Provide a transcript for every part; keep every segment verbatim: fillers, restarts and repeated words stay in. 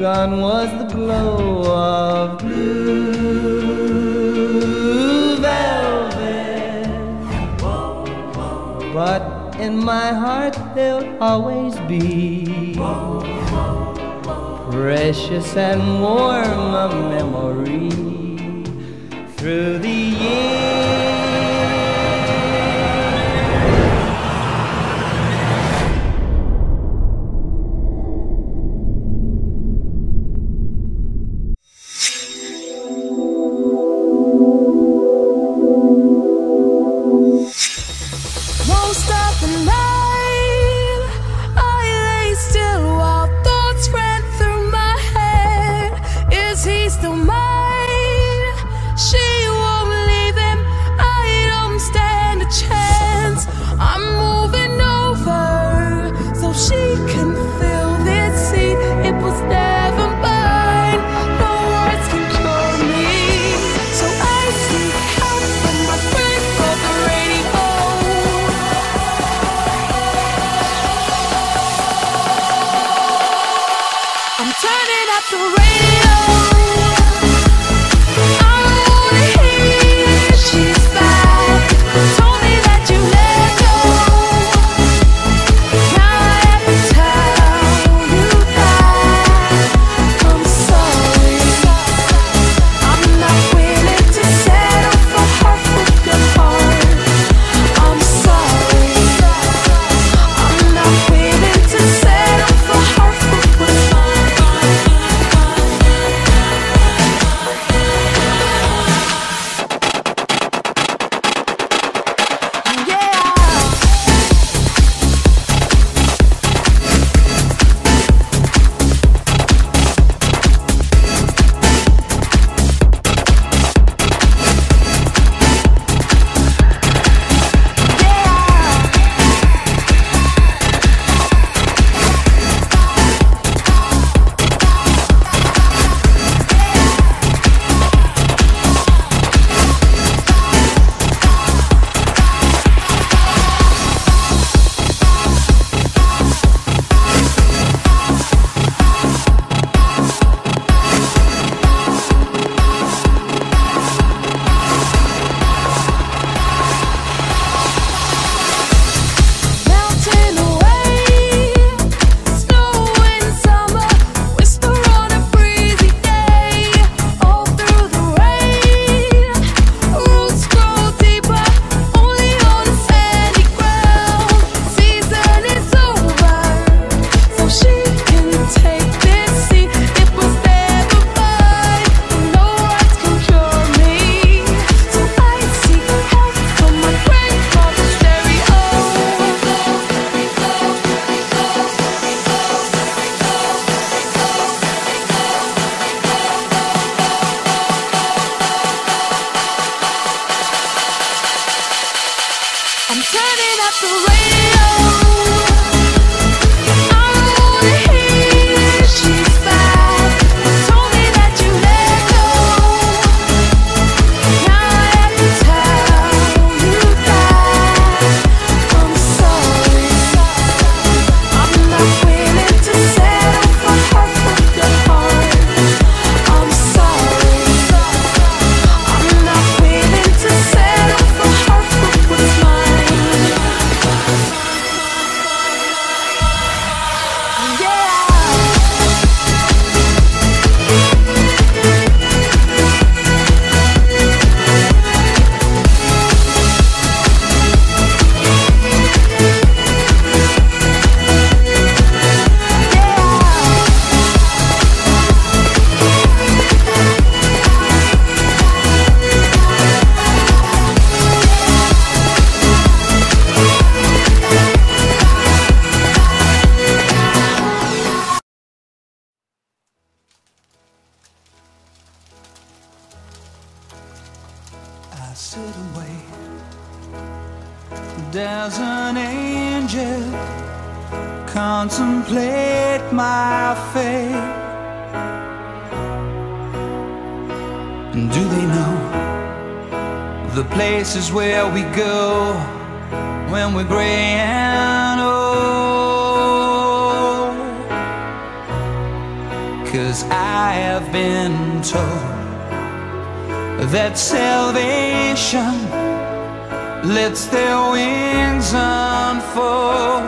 gone was the glow of blue velvet. But in my heart there'll always be precious and warm a memory through the years. Most of the night I lay still while thoughts ran through my head. Is he still mine? She won't leave him. I don't stand a chance. I'm moving over so she can fill this seat. It was never mine. No words can cure me, so I seek help from my friend called the radio. I'm turning up the radio. I wanna hear she's back. Told me that you let go. Now I have to tell you that I'm sorry. I'm not willing to settle for half of your heart. I'm sorry. I'm not willing to settle for half of what's mine. Melting away, snow in summer, whisper on a breezy day. All through the rain, roots grow deeper, only on sandy ground. Season is over, so she can take this seat. It was never mine, no words can cure me, so I seek help from my friend called the stereo. I'm turning up the radio. I wanna hear she's back. Told me that you let go. Now I have to tell you that I'm sorry. I'm not willing to settle for half of your heart. I'm sorry. I'm not willing to settle for half of what's mine. I sit and wait. There's an angel contemplate my fate. And do they know the places where we go when we're gray and old? 'Cause 'cause I have been told that salvation lets their wings unfold.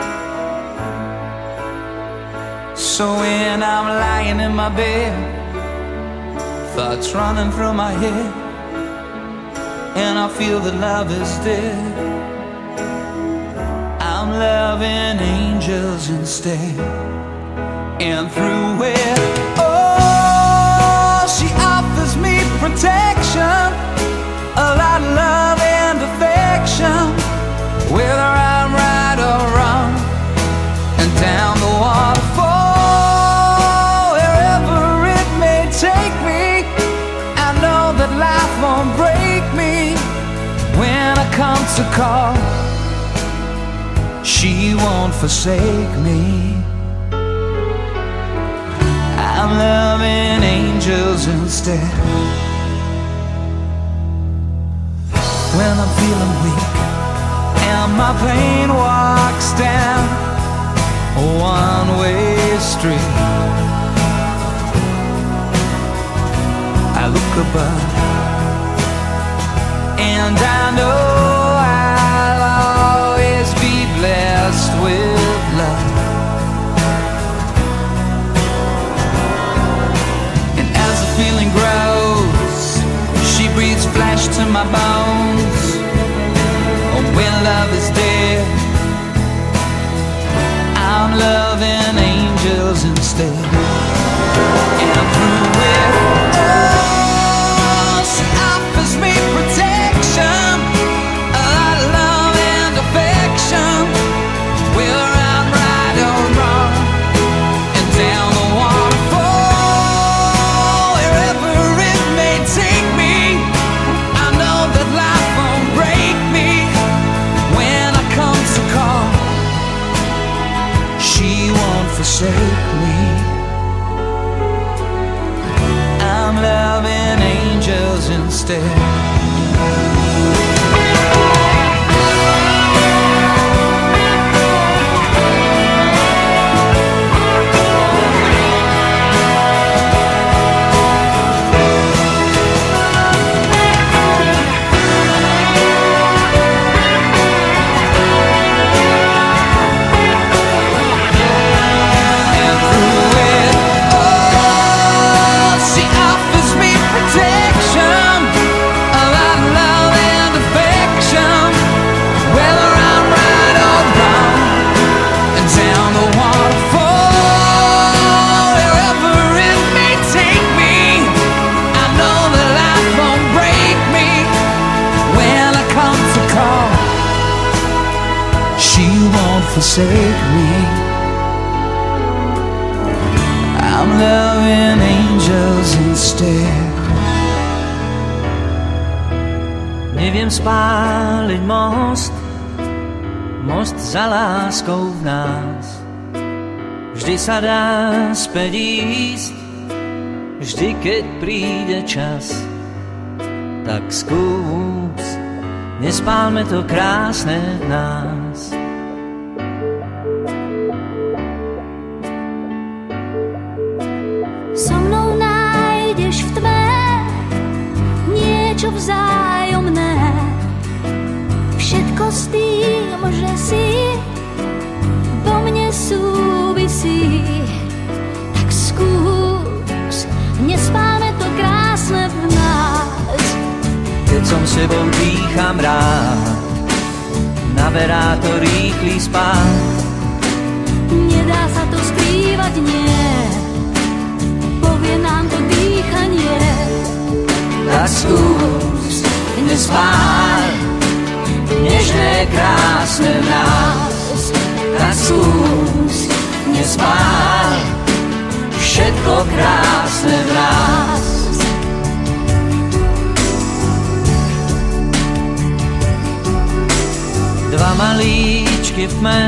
So when I'm lying in my bed, thoughts running through my head, and I feel that love is dead, I'm loving angels instead. And through it, oh, she offers me protection, a lot of love and affection, whether I'm right or wrong. And down the waterfall, wherever it may take me, I know that life won't break me. When I come to call, she won't forsake me. I'm loving angels instead. When I'm feeling weak and my pain walks down a one-way street, I look above and I know I'll always be blessed with love. And as the feeling grows, she breathes flesh to my bones. Oh, when love is dead, I'm loving angels instead. And through it, oh, she offers me protection, a lot of love and affection, whether I'm right or wrong. And down the waterfall, wherever it may take me, I know that life won't break me. When I come to call, she won't forsake me. I'm loving angels instead. Forsake me. I'm loving angels instead. Neviem spáliť most, most za láskou v nás. Vždy sa dá späť ísť, vždy keď príde čas. Tak skús, nespálme to krásne v nás. Vzájomné, všetko s tým, že si vo mne súvisí. Tak skús, nespálme to krásne v nás. Keď som sebou dýcham rád, naberá to rýchly spát. Nedá sa to skrývať, nie, povie nám to dýchanie. Tak skús, nespáľ nežné, krásne v nás. Tak skús, nespáľ všetko krásne v nás. Dva malíčky v tme,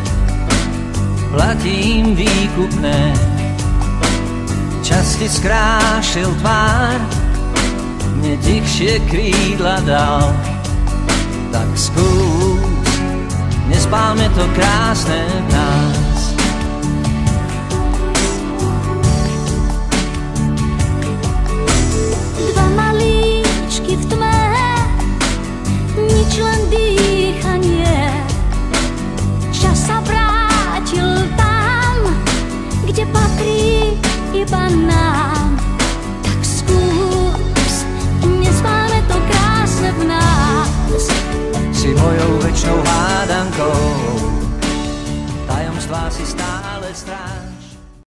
platím výkupné. Čas ti skrášil tvár, mne tichšie krídla dal. Tak skús, nespálme to krásne v nás. tvojou večnou hádankou. Tajomstvá si stále strážim.